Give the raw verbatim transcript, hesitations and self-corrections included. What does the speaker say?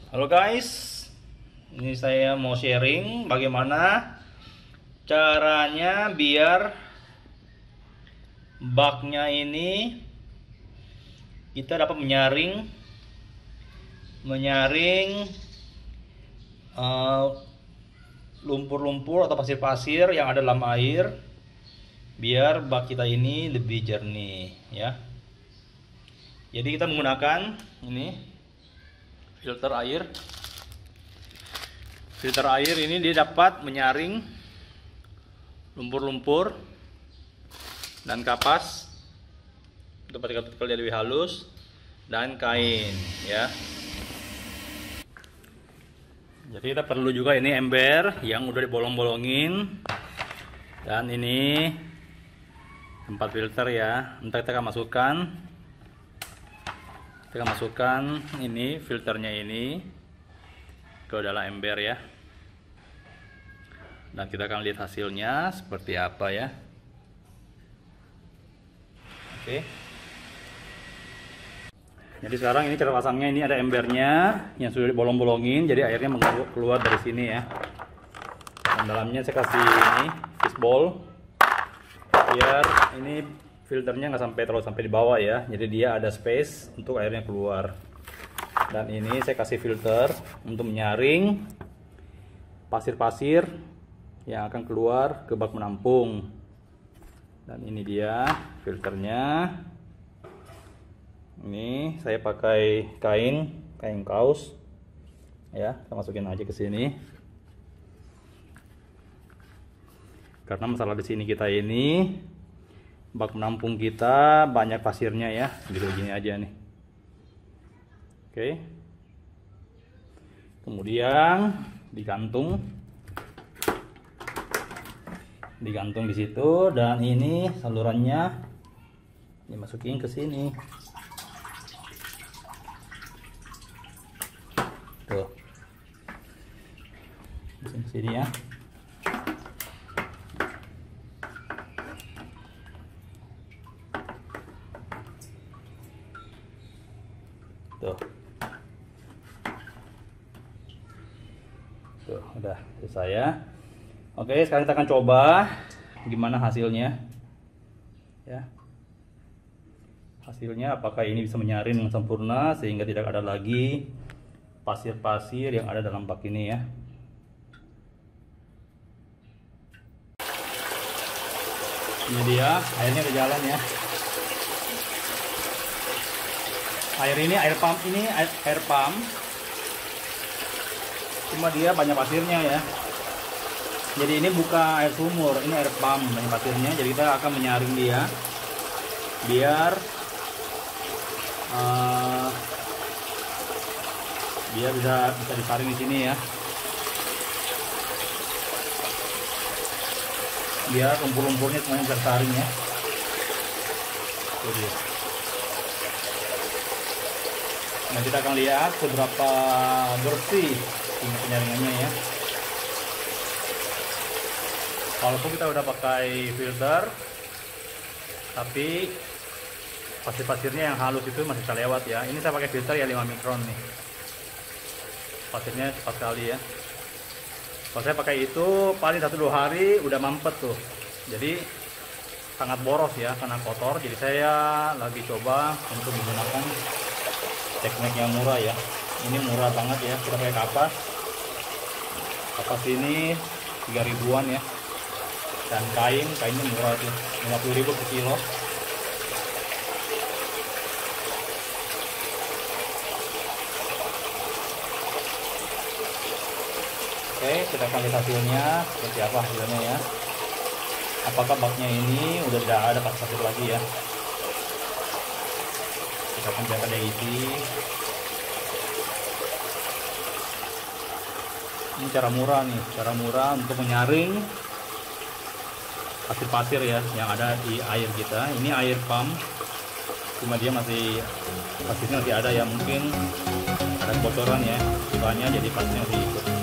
Halo guys, ini saya mau sharing bagaimana caranya biar baknya ini kita dapat menyaring menyaring lumpur-lumpur uh, atau pasir-pasir yang ada dalam air, biar bak kita ini lebih jernih ya. Jadi kita menggunakan ini filter air. Filter air ini dia dapat menyaring lumpur-lumpur dan kapas untuk partikel-partikel dia lebih halus, dan kain ya. Jadi kita perlu juga ini ember yang udah dibolong-bolongin, dan ini tempat filter ya. Ntar kita akan masukkan kita akan masukkan ini filternya ini ke dalam ember ya, dan kita akan lihat hasilnya seperti apa ya. Oke, jadi sekarang ini cara pasangnya. Ini ada embernya yang sudah dibolong-bolongin, jadi airnya keluar dari sini ya. Dan dalamnya saya kasih ini fishbowl biar ini filternya nggak sampai terlalu sampai di bawah ya, jadi dia ada space untuk airnya keluar. Dan ini saya kasih filter untuk menyaring pasir-pasir yang akan keluar ke bak menampung. Dan ini dia filternya. Ini saya pakai kain kain kaos ya, kita masukin aja ke sini. Karena masalah di sini kita ini bak menampung kita banyak pasirnya ya, gitu gini aja nih. Oke, kemudian digantung digantung di situ, dan ini salurannya dimasukin ke sini tuh, di sini ya. Tuh. Tuh, udah selesai ya. Oke, sekarang kita akan coba gimana hasilnya. Ya. Hasilnya apakah ini bisa menyaring dengan sempurna sehingga tidak ada lagi pasir-pasir yang ada dalam bak ini ya. Ini dia, airnya udah jalan ya. Air ini air pump ini air, air pump, cuma dia banyak pasirnya ya. Jadi ini bukan air sumur, ini air pump banyak pasirnya. Jadi kita akan menyaring dia biar uh, biar bisa bisa disaring di sini ya. Biar lumpur-lumpurnya semuanya bisa disaring ya. Itu dia. Nah, kita akan lihat seberapa bersih ini penyaringannya ya. Walaupun kita udah pakai filter, tapi pasir-pasirnya yang halus itu masih bisa lewat ya. Ini saya pakai filter ya lima mikron nih. Pasirnya cepat sekali ya. Kalau saya pakai itu paling satu dua hari udah mampet tuh. Jadi sangat boros ya karena kotor. Jadi saya lagi coba untuk menggunakan teknik yang murah ya. Ini murah banget ya, kita pakai kapas kapas ini tiga ribuan ya, dan kain kainnya murah tuh, lima puluh ribu per kilo. Oke, kita akan lihat hasilnya seperti apa hasilnya ya. Apakah baknya ini udah tidak ada pasir lagi ya. Kita akan biarkan dia isi. Ini cara murah nih, cara murah untuk menyaring pasir-pasir ya yang ada di air kita. Ini air pump, cuma dia masih pasirnya masih ada ya, mungkin ada kebocoran ya, banyak jadi pasirnya masih ikut.